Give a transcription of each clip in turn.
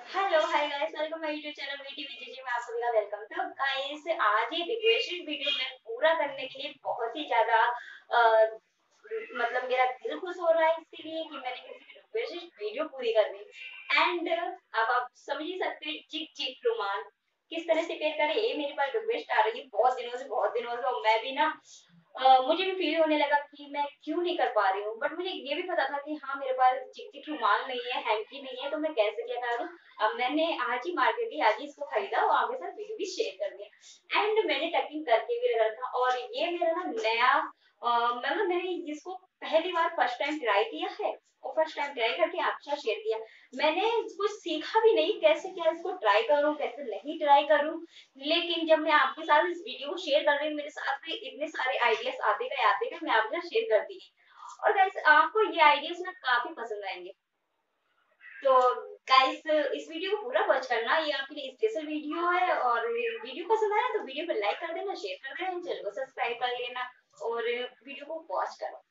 Hello hi guys, welcome my YouTube channel वीटी विजीजी में आप सभी का वेलकम। तो गाइस, आज ये रिक्वेस्टेड वीडियो मैं पूरा करने के लिए बहुत ही ज्यादा मतलब मेरा दिल खुश हो रहा है इसके लिए कि मैंने किसी की रिक्वेस्टेड वीडियो पूरी कर दी। एंड अब आप समझ ही सकते हैं चिक चिक रुमाल किस तरह से पेयर करें। ये मेरे पास रिक्वेस्ट आ रही है बहुत दिनों से और मैं भी ना मुझे भी फील होने लगा कि मैं क्यों नहीं कर पा रही हूँ। बट मुझे ये भी पता था कि हाँ, मेरे पास चिक चिक रुमाल नहीं है, हैंकी नहीं है, तो मैं कैसे क्या करूँ। अब मैंने आज ही मार्केट गई, आज ही इसको खरीदा और आपके साथ वीडियो भी शेयर कर दिया। एंड मैंने टकिंग करके भी रखा था और ये मेरा ना नया मतलब मैंने इसको पहली बार फर्स्ट टाइम ट्राई किया है और फर्स्ट टाइम ट्राई करके आपके साथ शेयर किया। मैंने कुछ सीखा भी नहीं कैसे क्या इसको ट्राई करूं कैसे नहीं ट्राई करूं। लेकिन जब मैं आपके साथ इस वीडियो को शेयर कर रही हूँ, मेरे साथ में इतने सारे आइडियाज आते गए मैं आपके साथ शेयर करती गई। और गाइस, आपको ये आइडियाज ना काफी पसंद आएंगे। तो गाइस, इस वीडियो को पूरा वॉच करना, ये आपके लिए स्पेशल वीडियो है। और वीडियो पसंद आया तो वीडियो को लाइक कर देना, शेयर कर देना, चैनल को सब्सक्राइब कर लेना और वीडियो को वॉच करो।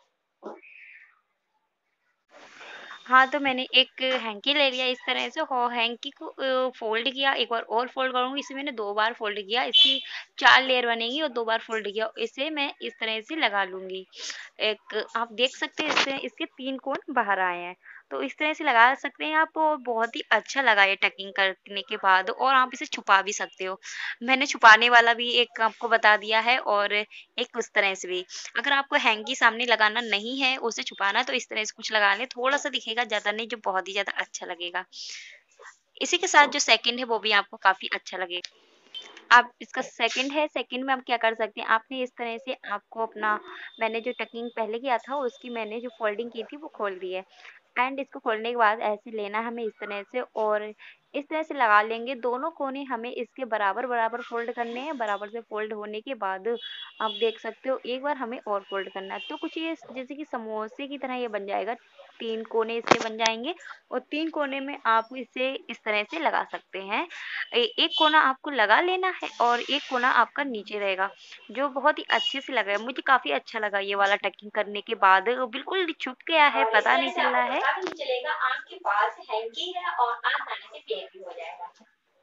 हाँ, तो मैंने एक हैंकी ले लिया इस तरह से और हैंकी को फ़ोल्ड किया, एक बार और फ़ोल्ड करूँगी। इसे मैंने 2 बार फ़ोल्ड किया, इसकी 4 लेयर बनेगी और 2 बार फ़ोल्ड किया। इसे मैं इस तरह से लगा लूँगी। एक आप देख सकते हैं इससे इसके 3 कोण बाहर आए हैं। तो इस तरह से लगा सकते हैं आप और बहुत ही अच्छा लगा ये टकिंग करने के बाद और आप इसे छुपा भी सकते हो। मैंने छुपाने वाला भी एक आपको बता दिया है और एक उस तरह से भी। अगर आपको हैंकी सामने लगाना नहीं है, उसे छुपाना है तो इस तरह से कुछ लगा लें, थोड़ा-सा दिखेगा, ज़्यादा नहीं, जो बहुत ही ज़्यादा अच्छा लगेगा। इसी के साथ जो सेकंड है वो भी आपको काफ़ी अच्छा लगेगा। आप इसका सेकंड है, सेकंड में आप क्या कर सकते हैं, आपने इस तरह से आपको अपना मैंने जो टकिंग पहले किया था उसकी मैंने जो फ़ोल्डिंग की थी वो खोल दी है। एंड इसको खोलने के बाद ऐसे लेना है हमें इस तरह से और इस तरह से लगा लेंगे। दोनों कोने हमें इसके बराबर-बराबर फ़ोल्ड करने हैं। बराबर से फ़ोल्ड होने के बाद आप देख सकते हो एक बार हमें और फ़ोल्ड करना है। तो कुछ ये जैसे कि समोसे की तरह ये बन जाएगा। 3 कोने इसके बन जाएँगे और 3 कोने में आप इसे इस तरह से लगा सकते हैं। एक कोना आपको लगा लेना है और एक कोना आपका नीचे रहेगा, जो बहुत ही अच्छे से लगा है। मुझे काफ़ी अच्छा लगा ये वाला टकिंग करने के बाद। बिल्कुल छुप गया है, और इस पता तरह नहीं से चल रहा आपको है। पता भी नहीं चलेगा आपके पास हैंकी है और आसानी से पेयर भी हो जाएगा।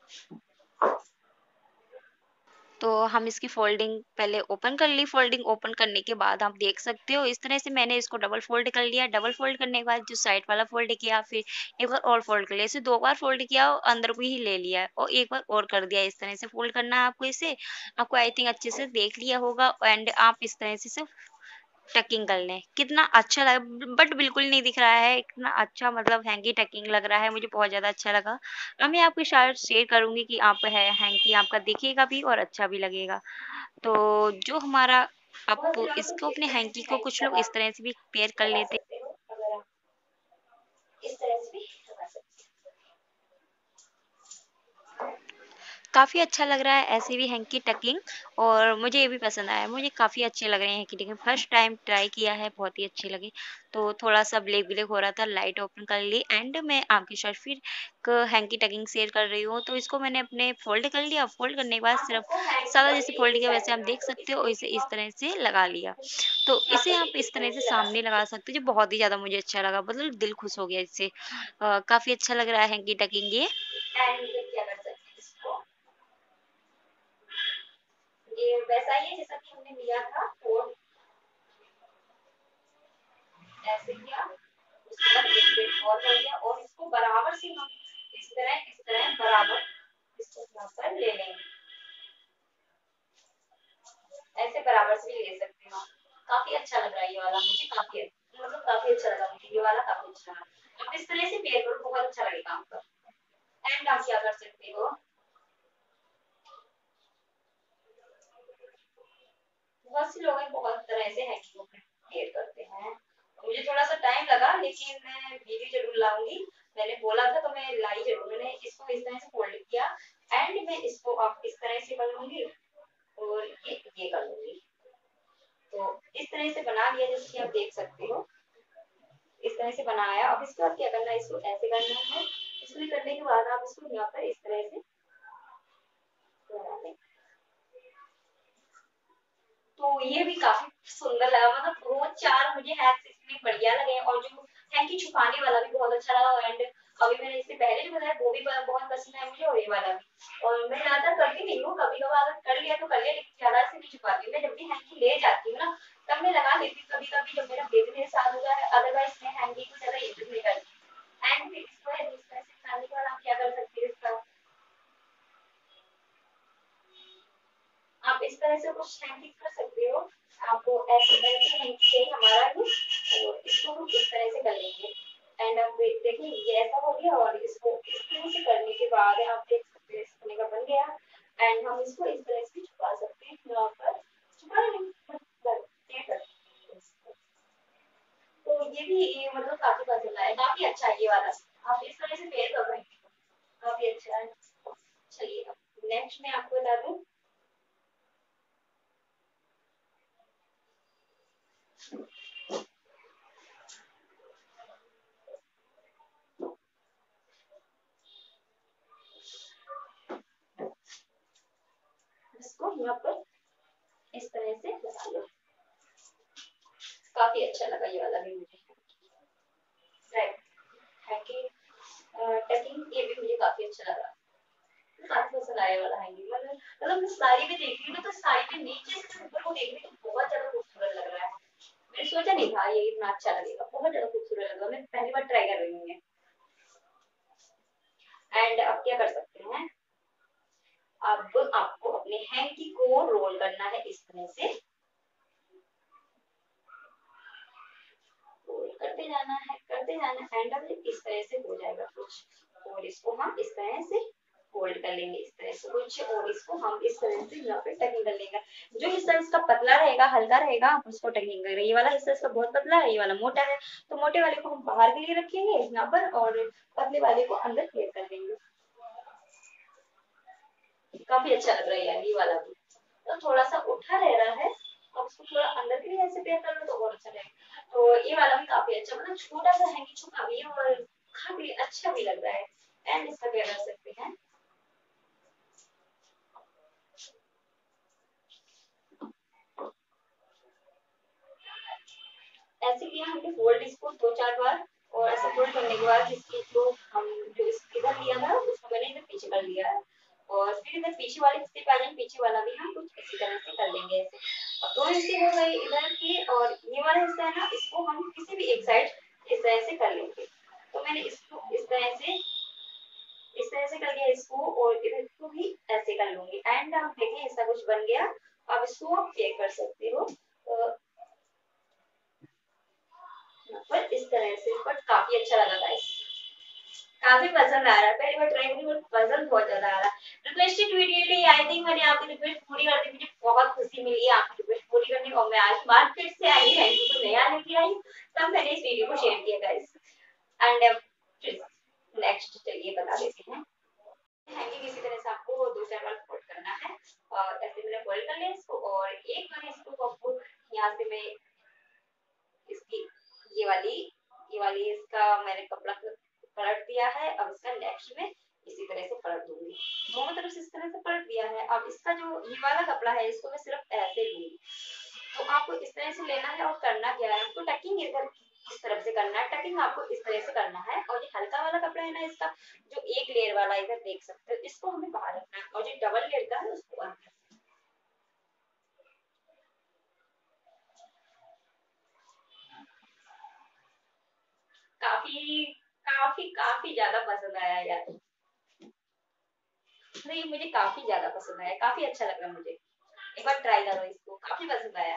तो हम इसकी फ़ोल्डिंग पहले ओपन कर ली। फ़ोल्डिंग ओपन करने के बाद आप देख सकते हो इस तरह से मैंने इसको डबल फ़ोल्ड कर लिया। डबल फ़ोल्ड करने के बाद जो साइड वाला फ़ोल्ड किया, फिर एक बार और फ़ोल्ड कर लिया। इसे 2 बार फ़ोल्ड किया और अंदर को ही ले लिया है और एक बार और कर दिया। इस तरह से फ़ोल्ड करना है आपको इसे। आपको आई थिंक अच्छे से देख लिया होगा एंड आप इस तरह से इसे टकिंग कर लें। कितना अच्छा लगा, बट बिल्कुल नहीं दिख रहा है, इतना अच्छा मतलब हैंकी टकिंग लग रहा है, मुझे बहुत ज़्यादा अच्छा लगा। अब मैं आपके साथ शेयर करूँगी कि आप है हैंकी आपका दिखेगा भी और अच्छा भी लगेगा। तो जो हमारा बहुत से आप लोग तो इसको इस अपने तरह से हैंकी को हैंकी कुछ लोग इस तरह से भी पेयर कर लगा लेते हैं। सकते हो। अगर आप इस तरह से भी लगा सकते काफ़ी अच्छा लग रहा है ऐसे भी हैंकी टकिंग और मुझे ये भी पसंद आया। मुझे काफ़ी अच्छे लग रहे हैं हैंकी टकिंग। फर्स्ट टाइम ट्राई किया है, बहुत ही अच्छे लगे। तो थोड़ा-सा ब्लैक-ब्लैक हो रहा था, लाइट ओपन कर ली एंड मैं आपके साथ फिर एक हैंकी टकिंग शेयर कर रही हूँ। तो इसको मैंने अपने फ़ोल्ड कर लिया, फ़ोल्ड करने के बाद आप सिर्फ़ उसको हैंकी सादा को जैसे एक फ़ोल्ड ही किया साइड वैसे आप बनाना देख है, सकते हो और इसको इसे भी इस आप तरह से लगा लिया। तो यहाँ इसे पे आप इस इस तरह तरह से से लगा सामने सकते लगा सकते हो, जो बहुत ही ज़्यादा मुझे अच्छा लगा, मतलब दिल खुश हो गया इससे। काफ़ी अच्छा लग रहा है हैंकी टकिंग ये। हो। एंड क्या कर सकते हैं इसको, ये वैसा ही है जैसा कि हमने लिया था फोर, ऐसे किया, उसके बाद एक पेड़ और कर दिया और इसको बराबर से हम इस तरह बराबर इसको यहाँ पर ले लेंगे। ऐसे बराबर से भी ले सकते हो। काफी अच्छा लग रहा है ये वाला, मुझे काफी मतलब काफी अच्छा लगा मुझे ये वाला, काफी अच्छा लगा। आप इस तरह से पेयर करो, बहुत अच्छा लगेगा आपका। एंड आप क्या कर सकते हो, बहुत से लोग हैं बहुत तरह से हैकिंग को पेयर करते हैं। मुझे थोड़ा सा टाइम लगा लेकिन मैं वीडियो जरूर लाऊंगी। मैंने बोला था तो मैं लाई जरूर। मैंने इसको इस तरह से फोल्ड किया एंड मैं इसको आप इस तरह से कर लूंगी और ये कर लूंगी। तो इस तरह से बना लिया जैसे कि आप देख सकते हो, इस तरह से बनाया। अब इसके बाद क्या करना है, इसको ऐसे करना है। इसको करने के बाद आप इसको यहाँ पर इस तरह से लगा लें। तो ये भी काफी सुंदर लगा, मतलब वो चार मुझे हैक्स इतने बढ़िया लगे और जो हैंकी छुपाने वाला भी बहुत अच्छा लगा। एंड अभी मैंने इससे पहले जो बताया वो भी बहुत पसंद है मुझे, और ये वाला भी। और मैं ज्यादातर करती नहीं हूँ, कभी कभार अगर कर लिया तो कर लिया, लेकिन ज्यादा से नहीं छुपाती हूँ। मैं जब भी हैंकी ले जाती हूँ ना तब मैं लगा लेती हूँ, कभी कभी जब मेरा बेबी मेरे साथ होता है, अदरवाइज मैं हैंकी को ज्यादा यूज नहीं करती। एंड फिर इसको है इस तरह से निकालने के बाद आप क्या कर सकते हो, इसका आप इस तरह से कुछ हैंकी कर सकते हो। आपको ऐसे ऐसे हैंकी है हमारा ही, और इसको हम इस तरह से कर लेंगे। एंड अब देखिए ये ऐसा हो गया, और इसको इस तरह से करने के बाद आप देख सकते हैं इस तरह का बन गया। एंड हम इसको इस तरह से छुपा सकते हैं यहाँ पर, छुपा नहीं बस ये कर। तो ये भी ये मतलब काफी पसंद आया, काफी अच्छा है ये वाला। आप इस तरह से पेयर कर रहे हैं, काफी अच्छा है। चलिए अब नेक्स्ट मैं आपको बता दूं, इसको यहाँ पर इस तरह से लगा लो। काफी अच्छा लगा ये वाला भी मुझे, राइट है कि टकिंग ये भी मुझे काफी अच्छा लगा, काफी पसंद आया वाला है ये। मतलब मैं साड़ी भी देख रही हूँ तो साड़ी के नीचे से ऊपर को देख रही हूँ तो बहुत ज्यादा खूबसूरत लग रहा है। मैंने सोचा नहीं था ये इतना अच्छा लगेगा, बहुत ज्यादा खूबसूरत लग रहा है, मैं पहली बार ट्राई कर रही हूँ ये। एंड अब क्या कर सकते हैं, अब आपको अपने हैंकी को रोल करना है इस तरह से, रोल करते जाना है, करते जाना है। एंड अब इस तरह से हो जाएगा कुछ, और इसको हम इस तरह से फोल्ड कर लेंगे इस तरह से कुछ, और इसको हम इस तरह से यहाँ पे टकिंग कर लेंगे। जो हिस्सा इसका पतला रहेगा, हल्का रहेगा, आप उसको टकिंग करेंगे। ये वाला हिस्सा इसका बहुत पतला है, ये वाला मोटा है, तो मोटे वाले को हम बाहर के लिए रखेंगे यहाँ पर, और पतले वाले को अंदर प्लेस कर देंगे। काफी अच्छा लग रहा है यार ये वाला भी, तो थोड़ा सा उठा रह रहा है, अब उसको थोड़ा अंदर के लिए ऐसे पेयर कर लो तो बहुत अच्छा लगेगा। तो ये वाला भी काफी अच्छा, मतलब छोटा सा है कि छुपा भी है और काफी अच्छा भी लग रहा है। एंड इसका क्या कर सकते हैं, ऐसे किया हमने फोल्ड इसको दो चार बार, और ऐसे फोल्ड करने के बाद इसकी जो हम जो इधर लिया था उसको मैंने इधर पीछे कर लिया है, और फिर इधर पीछे वाले हिस्से पे आ जाएंगे, पीछे वाला भी हम कुछ इसी तरह से कर लेंगे ऐसे। और दो हिस्से हो गए इधर के, और ये वाला हिस्सा है ना इसको हम किसी भी एक साइड इस तरह से कर लेंगे। तो मैंने इसको इस तरह से कर लिया इसको, और इधर को भी ऐसे कर लूंगी। एंड आप देखिए ऐसा कुछ बन गया। अब इसको आप पेयर कर सकते हो पर इस तरह से, बट काफी अच्छा लगा गाइस, काफी पसंद आ रहा है, पहली बार ट्राई करी बट पसंद बहुत ज्यादा आ रहा है। रिक्वेस्टेड वीडियो थी, आई थिंक मैंने आपकी रिक्वेस्ट पूरी कर दी, मुझे बहुत खुशी मिली है आपकी रिक्वेस्ट पूरी करने को। मैं आज मार्केट से आई हैंकी को नया लेके आई, तब मैंने इस वीडियो को शेयर किया गाइस। एंड नेक्स्ट चलिए बता देते हैं, हैंकी किसी तरह से आपको दो चार बार फोल्ड करना है, और ऐसे मैंने फोल्ड कर लिया इसको, और एक बार इसको आपको यहाँ से मैं इसकी ये वाली इसका मैंने कपड़ा पलट दिया है। अब इसका नेक्स्ट में इसी तरह से पलट दूंगी, दोनों तरफ से इस तरह से पलट दिया है। अब इसका जो ये वाला कपड़ा है इसको मैं सिर्फ ऐसे लूंगी, तो आपको इस तरह से लेना है, और करना क्या है, आपको टकिंग इधर इस तरफ से करना है, टकिंग आपको इस तरह से करना है। और ये हल्का वाला कपड़ा है ना इसका, जो एक लेयर वाला इधर देख सकते हो, इसको हमें बाहर रखना है, और जो डबल लेयर का है उसको अंदर। काफी काफी काफी ज्यादा पसंद आया यार, नहीं मुझे काफी ज्यादा पसंद आया, काफी अच्छा लगा मुझे, एक बार ट्राई करो इसको, काफी पसंद आया।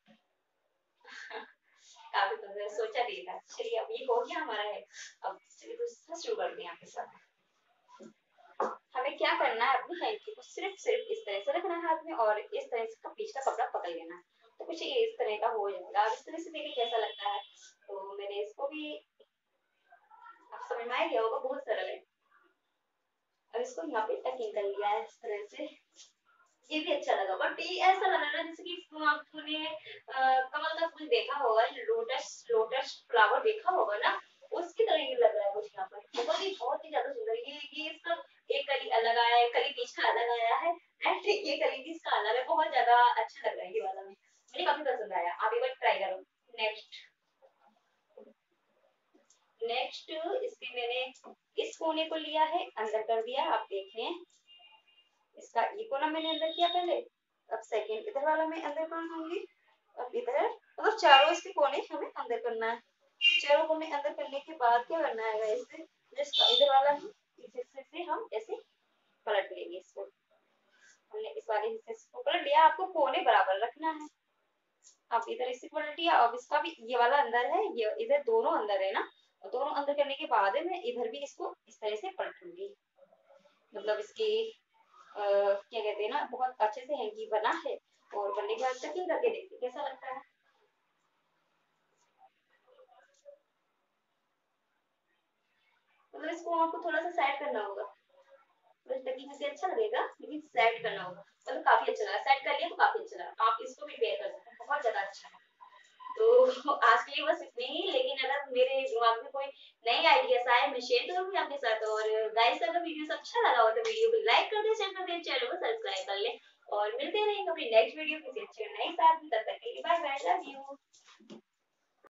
काफी पसंद आया, सोचा नहीं था। चलिए अब ये हो गया हमारा है, अब चलिए दूसरा शुरू करते हैं आपके साथ। हमें क्या करना है, अपनी हैंकी को सिर्फ सिर्फ इस तरह से रखना है हाथ में, और इस तरह से पीछे का कपड़ा पकड़ लेना है, तो कुछ इस तरह का हो जाएगा। अब इस तरह से देखिए कैसा लगता है, तो मैंने इसको भी, अब समझ में आ गया होगा, बहुत सरल है। अब इसको यहाँ पे टकिंग कर लिया है इस तरह से, ये भी अच्छा लगा, बट ये ऐसा लग रहा है जैसे कि आपने कमल का फूल देखा होगा, लोटस लोटस फ्लावर देखा होगा ना, उसकी तरह ये लग रहा है मुझे यहाँ पर, बहुत ही ज्यादा सुंदर। ये इसका एक कली अलग आया है, कली बीच का अलग आया है, एंड ये कली भी इसका अलग है, बहुत ज्यादा अच्छा लग रहा है ये वाला, में मुझे काफी पसंद आया। आप एक बार ट्राई करो। नेक्स्ट नेक्स्ट इसके मैंने कोने को लिया है, अंदर कर दिया। आप देख रहे हैं, इसका ये कोना मैंने अंदर किया पहले, अब सेकंड इधर वाला मैं अंदर करूंगी। अब इधर मतलब चारों इसके कोने हमें अंदर करना है। चारों कोने अंदर करने के बाद क्या करना है गाइस, जिसका इधर वाला है इस हिस्से से हम ऐसे पलट लेंगे इसको। हमने इस वाले हिस्से को पलट लिया, आपको कोने बराबर रखना है। आप इधर इसे पलट लिया, अब इसका भी ये वाला अंदर है, ये इधर दोनों अंदर है ना, दोनों अंदर करने के बाद मैं इधर भी इसको इस तरह से पलट लूंगी। मतलब इसकी क्या कहते हैं ना, बहुत अच्छे से हैंकी बना है। और बनने के बाद कटिंग करके देखते कैसा लगता है। मतलब इसको आपको थोड़ा सा सेट करना होगा, मतलब कटिंग से अच्छा लगेगा लेकिन सेट करना होगा। मतलब काफी अच्छा लगा, सेट कर लिया तो काफी अच्छा लगा। आप इसको भी पेयर कर सकते हैं, बहुत ज्यादा अच्छा है। तो आज के लिए बस इतने ही, लेकिन अगर मेरे दिमाग में कोई नए आइडियाज आए मैं शेयर करूंगी आपके साथ। और गाइस अगर वीडियो अच्छा लगा हो तो वीडियो को लाइक कर दे, शेयर कर दे, चैनल को सब्सक्राइब कर ले। और मिलते रहेंगे अपनी नेक्स्ट वीडियो किसी अच्छे नए साथ में। तब तक के लिए बाय बाय, लव यू।